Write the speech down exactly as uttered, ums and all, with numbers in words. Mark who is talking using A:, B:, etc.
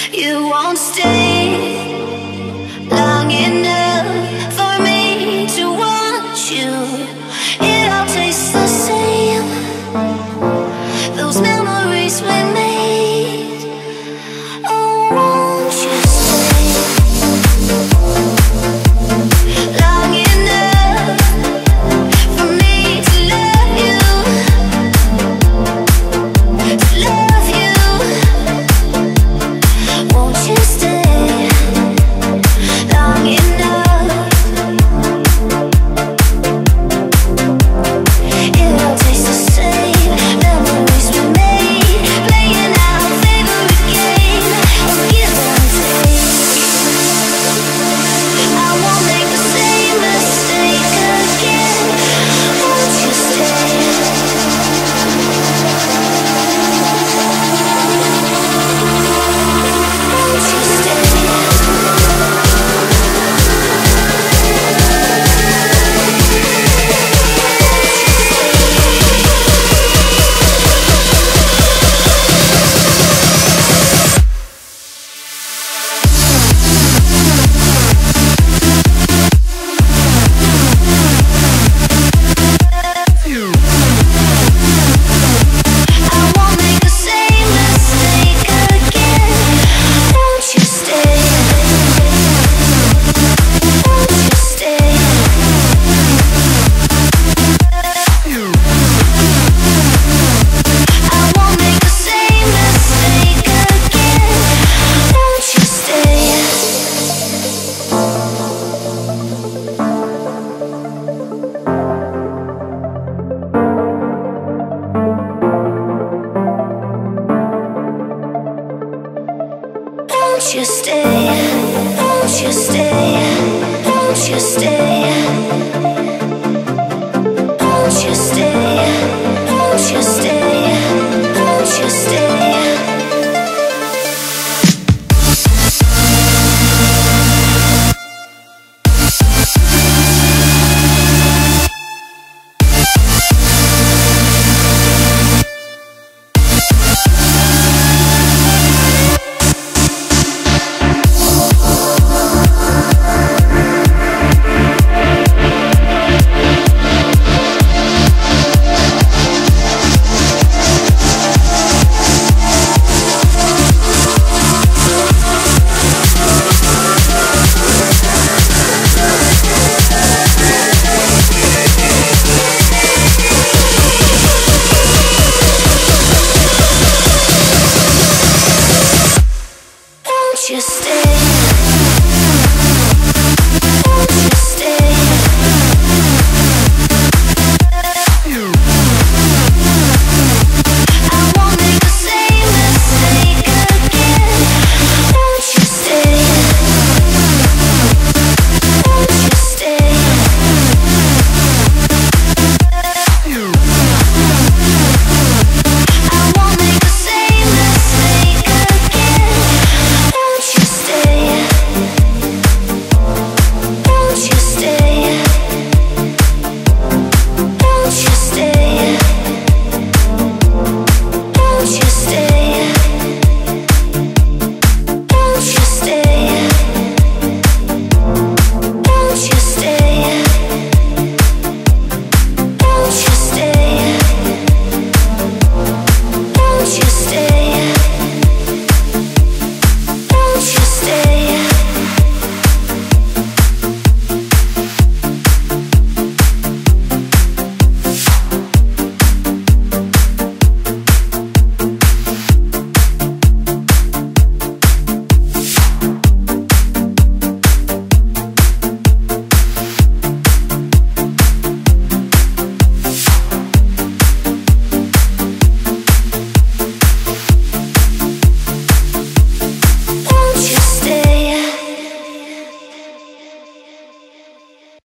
A: You won't stay long enough for me to want you. It all tastes the same, those memories we made. Oh, won't you stay long enough for me to love you, to love you? Won't you stay long enough? It all tastes the same, memories we made, playing our favorite game of give and take. I won't make the same mistake again. Won't you stay? Won't you stay? I won't make the same mistake again. Won't you stay? Won't you stay? I won't make the same mistake again. Won't you stay? Won't you stay? Won't you stay? Won't you stay? Won't you stay? Won't you stay? Won't you stay? Won't you stay?